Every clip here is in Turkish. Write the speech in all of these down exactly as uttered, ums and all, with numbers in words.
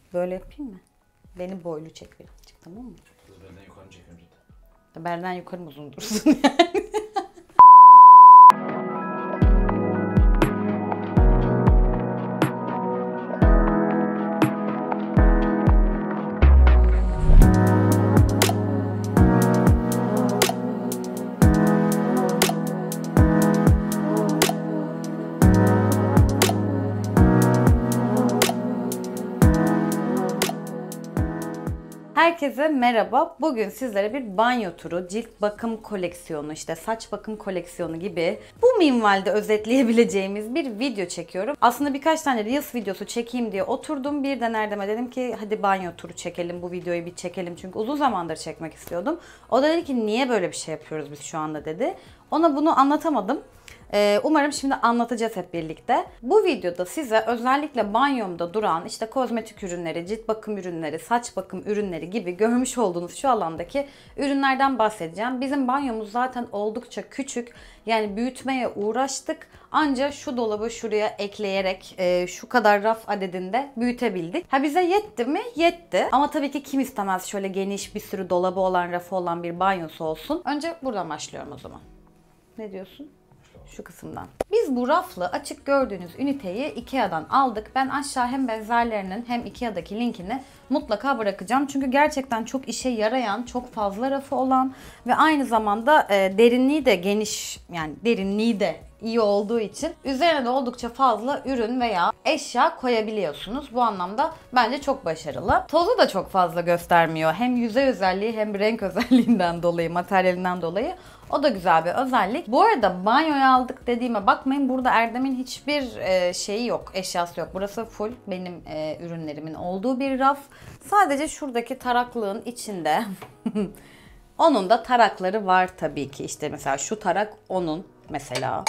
Böyle yapayım mı? Beni boylu çek birazcık, tamam mı? Kız benden yukarı çek önce de. Benden yukarı mı uzun dursun yani? Herkese merhaba. Bugün sizlere bir banyo turu, cilt bakım koleksiyonu, işte saç bakım koleksiyonu gibi bu minvalde özetleyebileceğimiz bir video çekiyorum. Aslında birkaç tane Reels videosu çekeyim diye oturdum. Birden Erdem'e dedim ki hadi banyo turu çekelim, bu videoyu bir çekelim. Çünkü uzun zamandır çekmek istiyordum. O da dedi ki niye böyle bir şey yapıyoruz biz şu anda dedi. Ona bunu anlatamadım. Umarım şimdi anlatacağız hep birlikte. Bu videoda size özellikle banyomda duran işte kozmetik ürünleri, cilt bakım ürünleri, saç bakım ürünleri gibi görmüş olduğunuz şu alandaki ürünlerden bahsedeceğim. Bizim banyomuz zaten oldukça küçük. Yani büyütmeye uğraştık. Ancak şu dolabı şuraya ekleyerek şu kadar raf adedinde büyütebildik. Ha bize yetti mi? Yetti. Ama tabii ki kim istemez şöyle geniş bir sürü dolabı olan, rafı olan bir banyosu olsun. Önce buradan başlıyorum o zaman. Ne diyorsun? Şu kısımdan. Biz bu raflı açık gördüğünüz üniteyi Ikea'dan aldık. Ben aşağı hem benzerlerinin hem Ikea'daki linkini mutlaka bırakacağım. Çünkü gerçekten çok işe yarayan, çok fazla rafı olan ve aynı zamanda e, derinliği de geniş, yani derinliği de iyi olduğu için üzerine de oldukça fazla ürün veya eşya koyabiliyorsunuz. Bu anlamda bence çok başarılı. Tozu da çok fazla göstermiyor. Hem yüzey özelliği hem renk özelliğinden dolayı, materyalinden dolayı. O da güzel bir özellik. Bu arada banyoya aldık dediğime bakmayın. Burada Erdem'in hiçbir e, şeyi yok, eşyası yok. Burası full benim e, ürünlerimin olduğu bir raf. Sadece şuradaki taraklığın içinde onun da tarakları var tabii ki. İşte mesela şu tarak onun mesela.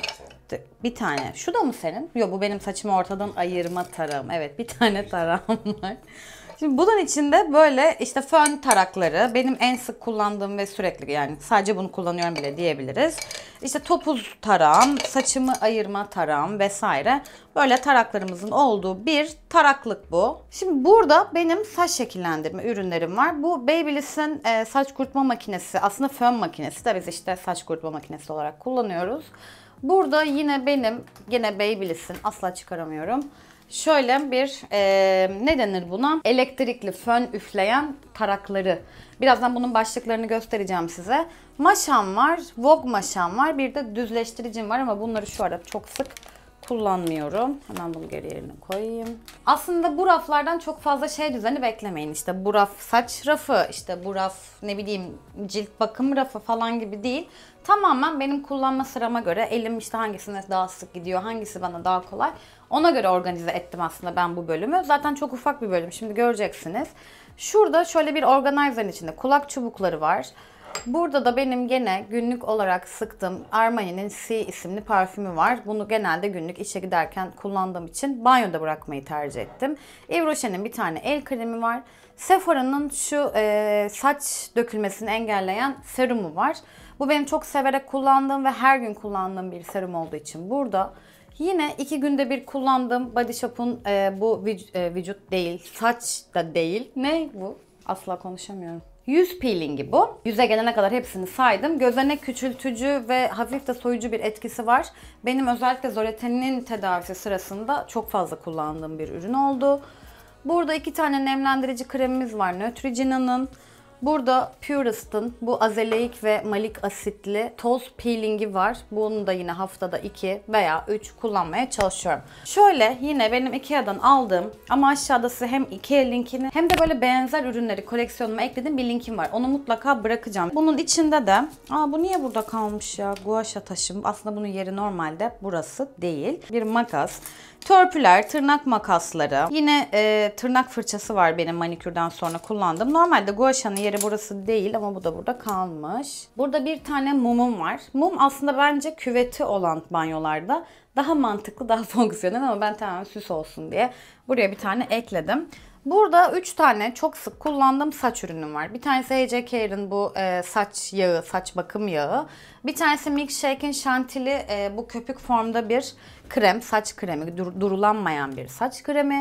Bir tane. Şu da mı senin? Yok, bu benim saçımı ortadan ayırma tarağım. Evet, bir tane tarağım var. Şimdi bunun içinde böyle işte fön tarakları, benim en sık kullandığım ve sürekli, yani sadece bunu kullanıyorum bile diyebiliriz. İşte topuz tarağım, saçımı ayırma tarağım vesaire. Böyle taraklarımızın olduğu bir taraklık bu. Şimdi burada benim saç şekillendirme ürünlerim var. Bu Babyliss'in e, saç kurutma makinesi, aslında fön makinesi de biz işte saç kurutma makinesi olarak kullanıyoruz. Burada yine benim, yine Babyliss'in, asla çıkaramıyorum. Şöyle bir e, ne denir buna? Elektrikli fön üfleyen tarakları. Birazdan bunun başlıklarını göstereceğim size. Maşam var, Vogue maşam var, bir de düzleştiricim var ama bunları şu ara çok sık kullanmıyorum. Hemen bunu geri yerine koyayım. Aslında bu raflardan çok fazla şey düzeni beklemeyin. İşte bu raf saç rafı, işte bu raf ne bileyim cilt bakım rafı falan gibi değil. Tamamen benim kullanma sırama göre elim işte hangisine daha sık gidiyor, hangisi bana daha kolay. Ona göre organize ettim aslında ben bu bölümü. Zaten çok ufak bir bölüm, şimdi göreceksiniz. Şurada şöyle bir organizerin içinde kulak çubukları var. Burada da benim gene günlük olarak sıktığım Armani'nin C isimli parfümü var. Bunu genelde günlük işe giderken kullandığım için banyoda bırakmayı tercih ettim. Yves Rocher'in bir tane el kremi var. Sephora'nın şu e, saç dökülmesini engelleyen serumu var. Bu benim çok severek kullandığım ve her gün kullandığım bir serum olduğu için burada. Yine iki günde bir kullandığım Body Shop'un e, bu vüc e, vücut değil, saç da değil. Ne bu? Asla konuşamıyorum. Yüz peelingi bu. Yüze gelene kadar hepsini saydım. Gözenek küçültücü ve hafif de soyucu bir etkisi var. Benim özellikle zoreteninin tedavisi sırasında çok fazla kullandığım bir ürün oldu. Burada iki tane nemlendirici kremimiz var Neutrogena'nın. Burada Purist'ın bu azeleik ve malik asitli toz peelingi var. Bunu da yine haftada iki veya üç kullanmaya çalışıyorum. Şöyle yine benim Ikea'dan aldığım ama aşağıda size hem Ikea linkini hem de böyle benzer ürünleri koleksiyonuma eklediğim bir linkim var. Onu mutlaka bırakacağım. Bunun içinde de, aa bu niye burada kalmış ya? Guaşa taşım. Aslında bunun yeri normalde burası değil. Bir makas. Törpüler, tırnak makasları, yine e, tırnak fırçası var benim manikürden sonra kullandım. Normalde guaşanın yeri burası değil ama bu da burada kalmış. Burada bir tane mumum var. Mum aslında bence küveti olan banyolarda daha mantıklı, daha fonksiyonel ama ben tamamen süs olsun diye buraya bir tane ekledim. Burada üç tane çok sık kullandığım saç ürünüm var. Bir tanesi A J Care'ın bu e, saç yağı, saç bakım yağı. Bir tanesi Milkshake'in şantili e, bu köpük formda bir krem, saç kremi, dur, durulanmayan bir saç kremi.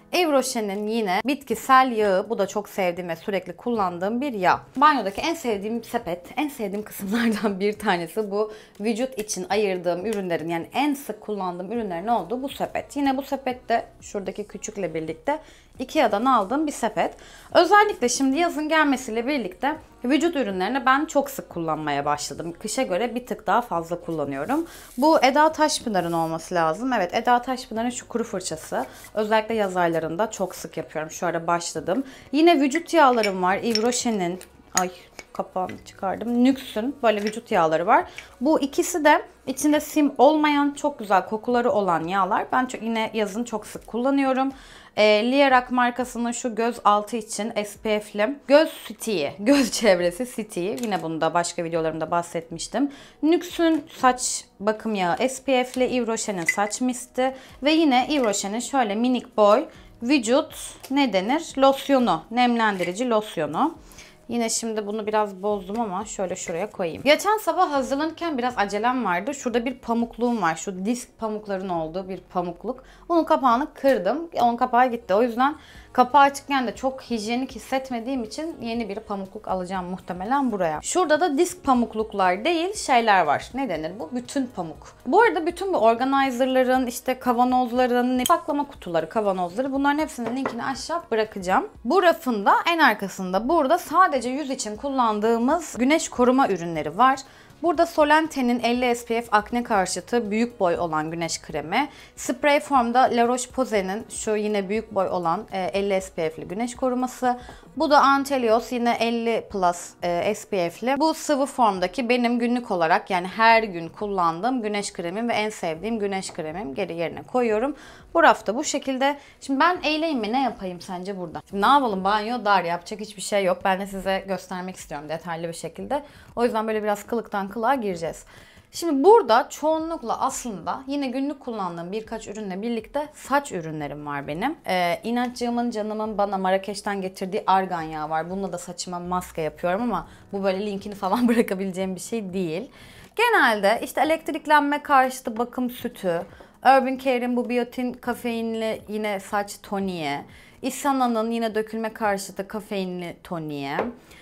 Yves Rocher'in yine bitkisel yağı. Bu da çok sevdiğim ve sürekli kullandığım bir yağ. Banyodaki en sevdiğim sepet, en sevdiğim kısımlardan bir tanesi bu vücut için ayırdığım ürünlerin, yani en sık kullandığım ürünlerin olduğu bu sepet. Yine bu sepette şuradaki küçükle birlikte Ikea'dan aldığım bir sepet. Özellikle şimdi yazın gelmesiyle birlikte vücut ürünlerini ben çok sık kullanmaya başladım. Kışa göre bir tık daha fazla kullanıyorum. Bu Eda Taşpınar'ın olması lazım. Evet, Eda Taşpınar'ın şu kuru fırçası. Özellikle yaz aylarında çok sık yapıyorum. Şu ara başladım. Yine vücut yağlarım var. Yves Rocher'in, ay kapağını çıkardım, Nux'un böyle vücut yağları var. Bu ikisi de içinde sim olmayan, çok güzel kokuları olan yağlar. Ben çok, yine yazın çok sık kullanıyorum. E, Lierac markasının şu göz altı için S P F'li göz sitiği, göz çevresi sitiği. Yine bunu da başka videolarımda bahsetmiştim. Nux'un saç bakım yağı S P F'li, Yves Rocher'in saç misti ve yine Yves Rocher'in şöyle minik boy vücut ne denir? Losyonu, nemlendirici losyonu. Yine şimdi bunu biraz bozdum ama şöyle şuraya koyayım. Geçen sabah hazırlanırken biraz acelem vardı. Şurada bir pamukluğum var. Şu disk pamukların olduğu bir pamukluk. Bunun kapağını kırdım. Onun kapağı gitti. O yüzden kapağı açıkken de çok hijyenik hissetmediğim için yeni bir pamukluk alacağım muhtemelen buraya. Şurada da disk pamukluklar değil şeyler var. Ne denir bu? Bütün pamuk. Bu arada bütün bu organizerların, işte kavanozların, saklama kutuları, kavanozları, bunların hepsinin linkini aşağı bırakacağım. Bu rafında en arkasında burada sadece yüz için kullandığımız güneş koruma ürünleri var. Burada Solente'nin elli S P F akne karşıtı büyük boy olan güneş kremi. Spray formda La Roche-Posay'nin şu yine büyük boy olan elli S P F'li güneş koruması. Bu da Antelios yine elli plus S P F'li. Bu sıvı formdaki benim günlük olarak, yani her gün kullandığım güneş kremim ve en sevdiğim güneş kremim. Geri yerine koyuyorum. Bu rafta bu şekilde. Şimdi ben eğleyeyim mi? Ne yapayım sence burada? Şimdi ne yapalım? Banyo dar, yapacak hiçbir şey yok. Ben de size göstermek istiyorum detaylı bir şekilde. O yüzden böyle biraz kılıktan kılığa gireceğiz. Şimdi burada çoğunlukla aslında yine günlük kullandığım birkaç ürünle birlikte saç ürünlerim var benim. Ee, İnatçığımın, canımın bana Marrakeş'ten getirdiği argan yağı var. Bununla da saçıma maske yapıyorum ama bu böyle linkini falan bırakabileceğim bir şey değil. Genelde işte elektriklenme karşıtı bakım sütü, Urban Care'in bu biyotin kafeinli yine saç toniği, Isana'nın yine dökülme karşıtı kafeinli toniği,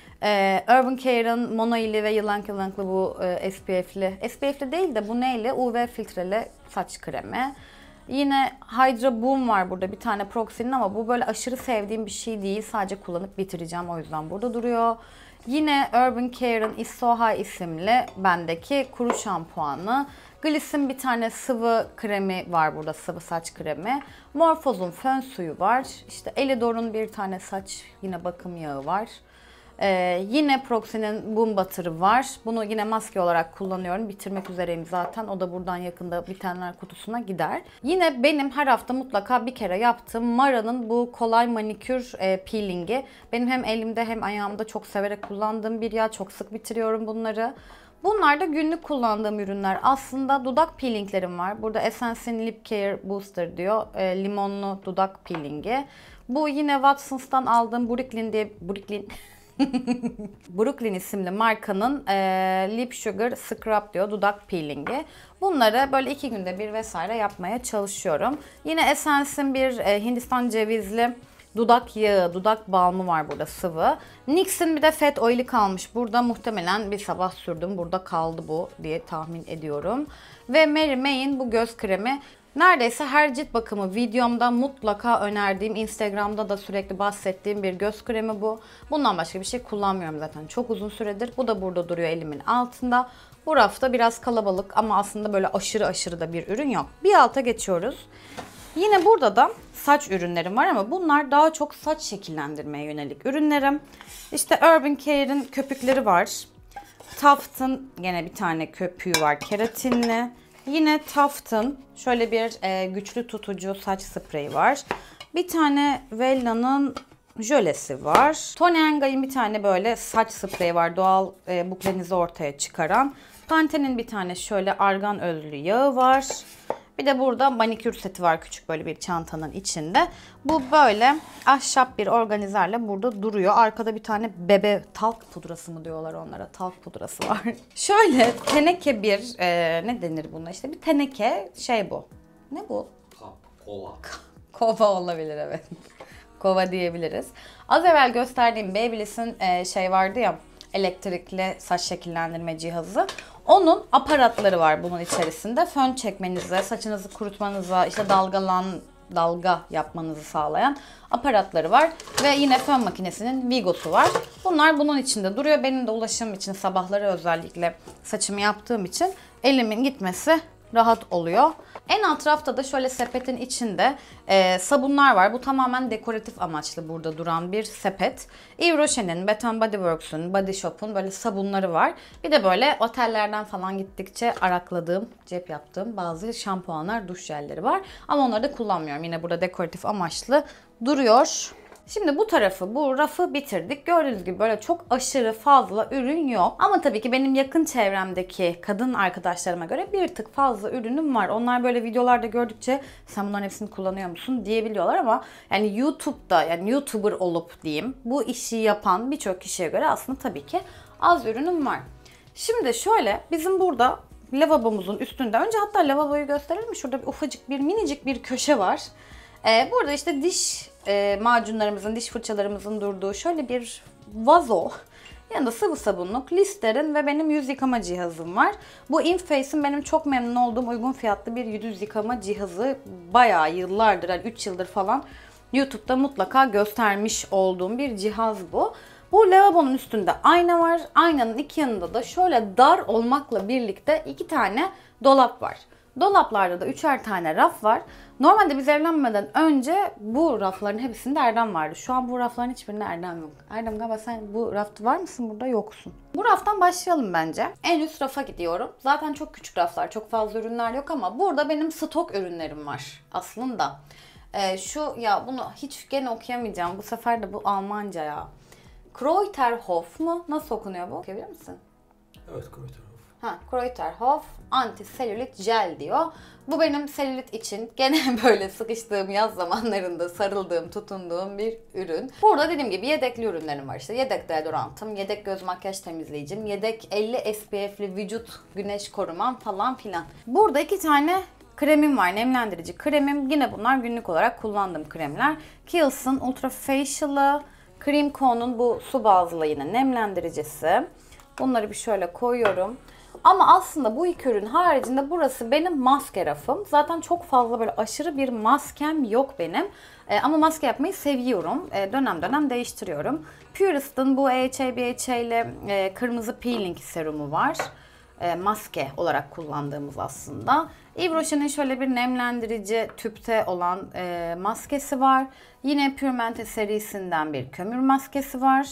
Ee, Urban Care'ın monoili ve yılank yılanklı bu e, S P F'li, S P F'li değil de bu neyle? U V filtreli saç kremi. Yine Hydra Boom var burada, bir tane Proxy'nin, ama bu böyle aşırı sevdiğim bir şey değil. Sadece kullanıp bitireceğim, o yüzden burada duruyor. Yine Urban Care'ın Isoha isimli bendeki kuru şampuanı. Gliss'in bir tane sıvı kremi var burada, sıvı saç kremi. Morphose'un fön suyu var. İşte Elidor'un bir tane saç yine bakım yağı var. Ee, yine Proxy'nin Boom Butter'ı var. Bunu yine maske olarak kullanıyorum. Bitirmek üzereyim zaten. O da buradan yakında bitenler kutusuna gider. Yine benim her hafta mutlaka bir kere yaptığım Mara'nın bu kolay manikür e, peelingi. Benim hem elimde hem ayağımda çok severek kullandığım bir yağ. Çok sık bitiriyorum bunları. Bunlar da günlük kullandığım ürünler. Aslında dudak peelinglerim var. Burada Essence'in Lip Care Booster diyor. E, limonlu dudak peelingi. Bu yine Watsons'tan aldığım Brooklyn diye... Brooklyn... Brooklyn isimli markanın e, Lip Sugar Scrub diyor, dudak peelingi. Bunları böyle iki günde bir vesaire yapmaya çalışıyorum. Yine Essence'in bir e, Hindistan cevizli dudak yağı, dudak balmı var burada, sıvı. N Y X'in bir de Fat Oil'i kalmış. Burada muhtemelen bir sabah sürdüm, burada kaldı bu diye tahmin ediyorum. Ve Mary May'in bu göz kremi. Neredeyse her cilt bakımı videomda mutlaka önerdiğim, Instagram'da da sürekli bahsettiğim bir göz kremi bu. Bundan başka bir şey kullanmıyorum zaten çok uzun süredir. Bu da burada duruyor elimin altında. Bu rafta biraz kalabalık ama aslında böyle aşırı aşırı da bir ürün yok. Bir alta geçiyoruz. Yine burada da saç ürünlerim var ama bunlar daha çok saç şekillendirmeye yönelik ürünlerim. İşte Urban Care'in köpükleri var. Taft'ın gene bir tane köpüğü var, keratinli. Yine Taft'ın şöyle bir e, güçlü tutucu saç spreyi var. Bir tane Wella'nın jölesi var. Tony Engay'ın bir tane böyle saç spreyi var. Doğal e, buklenizi ortaya çıkaran. Pantene'in bir tane şöyle argan özlü yağı var. Bir de burada manikür seti var, küçük böyle bir çantanın içinde. Bu böyle ahşap bir organizerle burada duruyor. Arkada bir tane bebe talk pudrası mı diyorlar onlara, talk pudrası var. Şöyle teneke bir e, ne denir buna, işte bir teneke şey bu. Ne bu? Kap, kola. Kova olabilir, evet. Kova diyebiliriz. Az evvel gösterdiğim Babyliss'in e, şey vardı ya, elektrikli saç şekillendirme cihazı. Onun aparatları var bunun içerisinde. Fön çekmenize, saçınızı kurutmanıza, işte dalgalan dalga yapmanızı sağlayan aparatları var. Ve yine fön makinesinin Vigo'su var. Bunlar bunun içinde duruyor. Benim de ulaşım için sabahları özellikle saçımı yaptığım için elimin gitmesi rahat oluyor. En alt rafta da şöyle sepetin içinde e, sabunlar var. Bu tamamen dekoratif amaçlı burada duran bir sepet. Yves Rocher'in, Bath and Body Works'un, Body Shop'un böyle sabunları var. Bir de böyle otellerden falan gittikçe arakladığım, cep yaptığım bazı şampuanlar, duş jelleri var. Ama onları da kullanmıyorum. Yine burada dekoratif amaçlı duruyor. Şimdi bu tarafı, bu rafı bitirdik. Gördüğünüz gibi böyle çok aşırı fazla ürün yok. Ama tabii ki benim yakın çevremdeki kadın arkadaşlarıma göre bir tık fazla ürünüm var. Onlar böyle videolarda gördükçe sen bunların hepsini kullanıyor musun diyebiliyorlar ama yani YouTube'da, yani YouTuber olup diyeyim, bu işi yapan birçok kişiye göre aslında tabii ki az ürünüm var. Şimdi şöyle, bizim burada lavabomuzun üstünde, önce hatta lavaboyu gösterelim mi? Şurada bir ufacık bir minicik bir köşe var. Ee, burada işte diş e, macunlarımızın, diş fırçalarımızın durduğu şöyle bir vazo. Yanında sıvı sabunluk, Listerine ve benim yüz yıkama cihazım var. Bu Inface'in benim çok memnun olduğum uygun fiyatlı bir yüz yıkama cihazı. Bayağı yıllardır, yani üç yıldır falan YouTube'da mutlaka göstermiş olduğum bir cihaz bu. Bu lavabonun üstünde ayna var. Aynanın iki yanında da şöyle dar olmakla birlikte iki tane dolap var. Dolaplarda da üçer tane raf var. Normalde biz evlenmeden önce bu rafların hepsinde Erdem vardı. Şu an bu rafların hiçbirinde Erdem yok. Erdem galiba sen bu rafta var mısın? Burada yoksun. Bu raftan başlayalım bence. En üst rafa gidiyorum. Zaten çok küçük raflar, çok fazla ürünler yok ama burada benim stok ürünlerim var aslında. Ee, şu ya bunu hiç gene okuyamayacağım. Bu sefer de bu Almanca ya. Kräuterhof mu? Nasıl okunuyor bu? Okuyabilir misin? Evet, Kräuterhof. Ha, Kräuterhof anti-selülit jel diyor. Bu benim selülit için gene böyle sıkıştığım yaz zamanlarında sarıldığım, tutunduğum bir ürün. Burada dediğim gibi yedekli ürünlerim var işte. Yedek deodorantım, yedek göz makyaj temizleyicim, yedek elli S P F'li vücut güneş korumam falan filan. Burada iki tane kremim var, nemlendirici kremim. Yine bunlar günlük olarak kullandığım kremler. Kiehl's'ın Ultra Facial'ı, Cream Co'nun bu su bazlı yine nemlendiricisi. Bunları bir şöyle koyuyorum. Ama aslında bu iki ürün haricinde burası benim maske rafım. Zaten çok fazla böyle aşırı bir maskem yok benim. E, ama maske yapmayı seviyorum. E, dönem dönem değiştiriyorum. Purist'ın bu A H A B H A ile e, kırmızı peeling serumu var. E, maske olarak kullandığımız aslında. Yves Rocher'in şöyle bir nemlendirici tüpte olan e, maskesi var. Yine Pure Mente serisinden bir kömür maskesi var.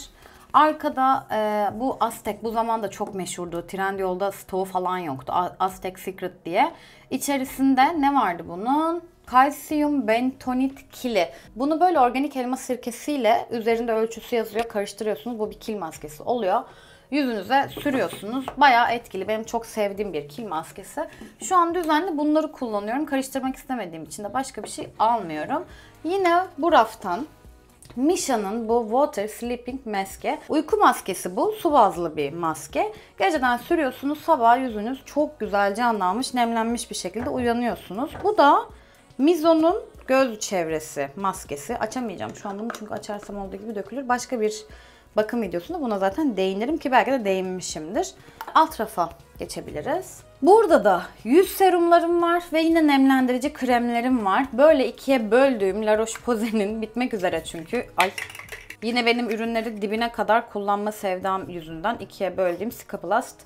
Arkada e, bu Aztec, bu zamanda çok meşhurdu. Trendyol'da stoğu falan yoktu. Aztec Secret diye. İçerisinde ne vardı bunun? Kalsiyum bentonit kili. Bunu böyle organik elma sirkesiyle üzerinde ölçüsü yazıyor. Karıştırıyorsunuz. Bu bir kil maskesi oluyor. Yüzünüze sürüyorsunuz. Bayağı etkili. Benim çok sevdiğim bir kil maskesi. Şu an düzenli bunları kullanıyorum. Karıştırmak istemediğim için de başka bir şey almıyorum. Yine bu raftan Misha'nın bu Water Sleeping Maske. Uyku maskesi bu. Su bazlı bir maske. Geceden sürüyorsunuz. Sabah yüzünüz çok güzel canlanmış, nemlenmiş bir şekilde uyanıyorsunuz. Bu da Mizo'nun göz çevresi maskesi. Açamayacağım şu an bunu çünkü açarsam olduğu gibi dökülür. Başka bir bakım videosunda buna zaten değinirim ki belki de değinmişimdir. Alt rafa geçebiliriz. Burada da yüz serumlarım var ve yine nemlendirici kremlerim var. Böyle ikiye böldüğüm La Roche-Posay'nin bitmek üzere çünkü. Ay. Yine benim ürünleri dibine kadar kullanma sevdam yüzünden ikiye böldüğüm Cicaplast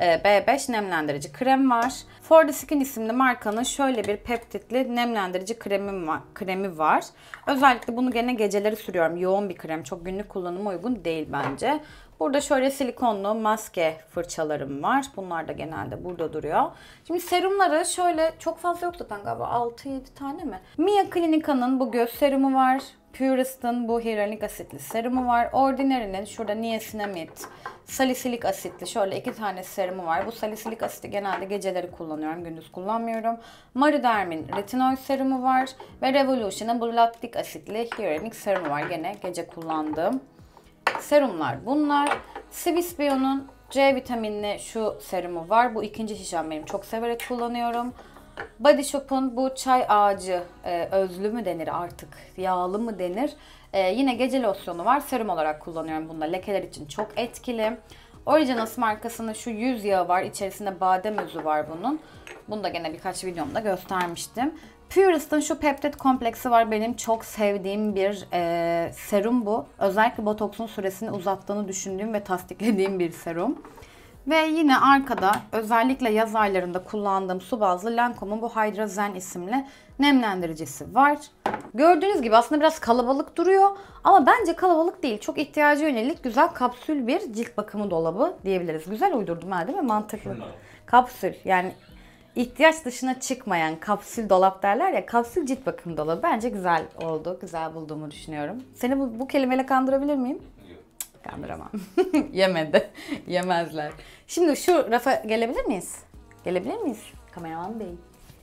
B beş nemlendirici krem var. For the Skin isimli markanın şöyle bir peptitli nemlendirici kremim var, kremi var. Özellikle bunu gene geceleri sürüyorum. Yoğun bir krem. Çok günlük kullanıma uygun değil bence. Burada şöyle silikonlu maske fırçalarım var. Bunlar da genelde burada duruyor. Şimdi serumları şöyle çok fazla yok zaten galiba. altı yedi tane mi? Mia Clinica'nın bu göz serumu var. Purist'ın bu hyaluronik asitli serumu var. Ordinary'nin şurada niacinamide, salisilik asitli şöyle iki tane serumu var. Bu salisilik asiti genelde geceleri kullanıyorum. Gündüz kullanmıyorum. Mariderm'in retinol serumu var. Ve Revolution'ın bu laktik asitli hyaluronik serumu var. Gene gece kullandığım serumlar bunlar. Swiss Bio'nun C vitaminli şu serumu var. Bu ikinci şişem benim. Çok severek kullanıyorum. Body Shop'un bu çay ağacı e, özlü mü denir artık, yağlı mı denir? E, yine gece losyonu var. Serum olarak kullanıyorum bunda. Lekeler için çok etkili. Originals markasının şu yüz yağı var. İçerisinde badem özü var bunun. Bunu da gene birkaç videomda göstermiştim. Purist'ın şu peptit kompleksi var. Benim çok sevdiğim bir e, serum bu. Özellikle botoksun süresini uzattığını düşündüğüm ve tasdiklediğim bir serum. Ve yine arkada özellikle yaz aylarında kullandığım su bazlı Lancome'un bu Hydra Zen isimli nemlendiricisi var. Gördüğünüz gibi aslında biraz kalabalık duruyor ama bence kalabalık değil. Çok ihtiyaca yönelik güzel kapsül bir cilt bakımı dolabı diyebiliriz. Güzel uydurdum ha, değil mi? Mantıklı. Kapsül, yani ihtiyaç dışına çıkmayan kapsül dolap derler ya, kapsül cilt bakım dolabı. Bence güzel oldu. Güzel bulduğumu düşünüyorum. Seni bu, bu kelimeyle kandırabilir miyim? Kandıramam. Yemedi. Yemezler. Şimdi şu rafa gelebilir miyiz? Gelebilir miyiz? Kameraman bey.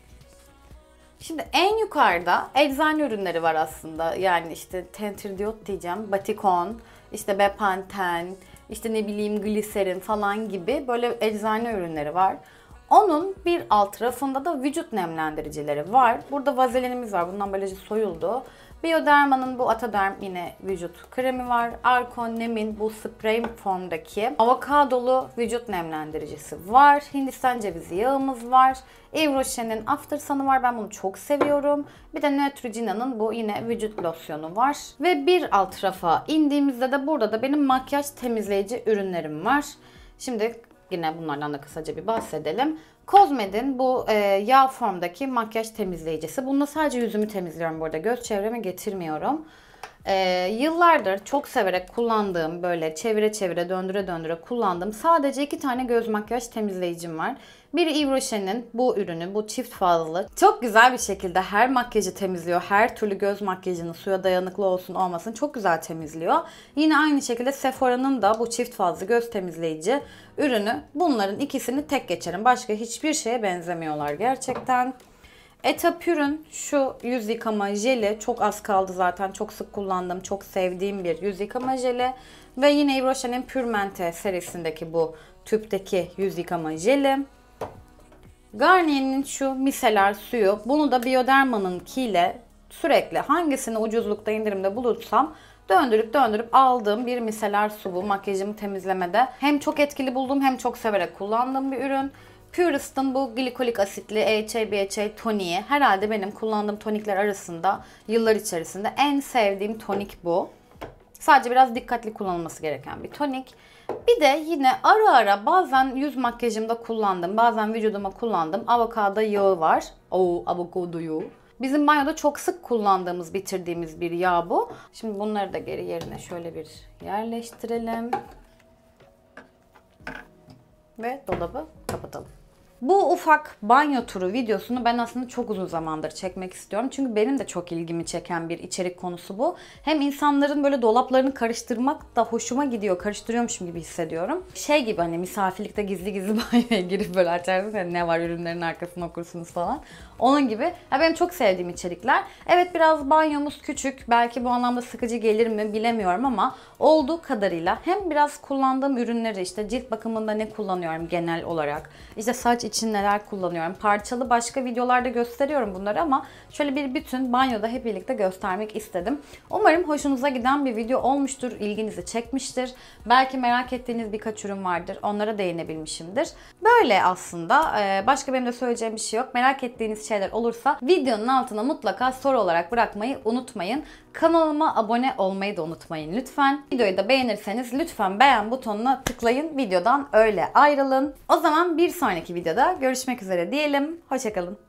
Şimdi en yukarıda eczane ürünleri var aslında. Yani işte Tentridiot diyeceğim. Batikon, işte Bepanthen, işte ne bileyim gliserin falan gibi böyle eczane ürünleri var. Onun bir alt rafında da vücut nemlendiricileri var. Burada vazelinimiz var. Bunun ambalajı soyuldu. Bioderma'nın bu Ataderm yine vücut kremi var. Arko Nem'in bu sprey formdaki avokadolu vücut nemlendiricisi var. Hindistan cevizi yağımız var. Yves Rocher'in After Sun'ı var. Ben bunu çok seviyorum. Bir de Neutrogena'nın bu yine vücut losyonu var. Ve bir alt rafa indiğimizde de burada da benim makyaj temizleyici ürünlerim var. Şimdi yine bunlardan da kısaca bir bahsedelim. Cosmed'in bu e, yağ formdaki makyaj temizleyicisi. Bununla sadece yüzümü temizliyorum bu arada. Göz çevreme getirmiyorum. E, yıllardır çok severek kullandığım, böyle çevire çevire döndüre döndüre kullandığım sadece iki tane göz makyaj temizleyicim var. Biri Yves Rocher'in bu ürünü, bu çift fazlı. Çok güzel bir şekilde her makyajı temizliyor. Her türlü göz makyajını suya dayanıklı olsun olmasın çok güzel temizliyor. Yine aynı şekilde Sephora'nın da bu çift fazlı göz temizleyici ürünü. Bunların ikisini tek geçerim. Başka hiçbir şeye benzemiyorlar gerçekten. Etapür'ün şu yüz yıkama jeli, çok az kaldı zaten, çok sık kullandığım, çok sevdiğim bir yüz yıkama jeli. Ve yine Yves Rocher'in Purmente serisindeki bu tüpteki yüz yıkama jeli. Garnier'in şu miseler suyu, bunu da Bioderma'nınkiyle sürekli hangisini ucuzlukta indirimde bulursam döndürüp döndürüp aldığım bir miseler su bu. Makyajımı temizlemede hem çok etkili bulduğum hem çok severek kullandığım bir ürün. Purist'ın bu glikolik asitli A H A B H A toniği herhalde benim kullandığım tonikler arasında yıllar içerisinde en sevdiğim tonik bu. Sadece biraz dikkatli kullanılması gereken bir tonik. Bir de yine ara ara bazen yüz makyajımda kullandığım, bazen vücuduma kullandığım avokado yağı var. Oo, avokado yağı. Bizim banyoda çok sık kullandığımız, bitirdiğimiz bir yağ bu. Şimdi bunları da geri yerine şöyle bir yerleştirelim. Ve dolabı kapatalım. Bu ufak banyo turu videosunu ben aslında çok uzun zamandır çekmek istiyorum. Çünkü benim de çok ilgimi çeken bir içerik konusu bu. Hem insanların böyle dolaplarını karıştırmak da hoşuma gidiyor. Karıştırıyormuşum gibi hissediyorum. Şey gibi, hani misafirlikte gizli gizli banyoya girip böyle açarsınız. Yani ne var ürünlerin arkasını okursunuz falan. Onun gibi. Ya benim çok sevdiğim içerikler. Evet, biraz banyomuz küçük. Belki bu anlamda sıkıcı gelir mi bilemiyorum ama olduğu kadarıyla hem biraz kullandığım ürünleri, işte cilt bakımında ne kullanıyorum genel olarak, İşte saç için neler kullanıyorum. Parçalı başka videolarda gösteriyorum bunları ama şöyle bir bütün banyoda hep birlikte göstermek istedim. Umarım hoşunuza giden bir video olmuştur, ilginizi çekmiştir. Belki merak ettiğiniz birkaç ürün vardır. Onlara değinebilmişimdir. Böyle aslında. Başka benim de söyleyeceğim bir şey yok. Merak ettiğiniz şeyler olursa videonun altına mutlaka soru olarak bırakmayı unutmayın. Kanalıma abone olmayı da unutmayın lütfen. Videoyu da beğenirseniz lütfen beğen butonuna tıklayın. Videodan öyle ayrılın. O zaman bir sonraki videoda görüşmek üzere diyelim. Hoşça kalın.